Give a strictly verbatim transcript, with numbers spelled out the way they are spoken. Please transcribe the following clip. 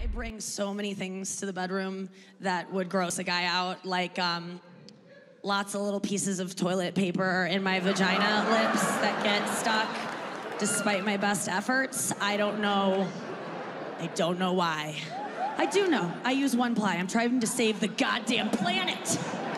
bring so many things to the bedroom that would gross a guy out, like um, lots of little pieces of toilet paper in my vagina lips that get stuck despite my best efforts. I don't know. I don't know why. I do know. I use one ply. I'm trying to save the goddamn planet.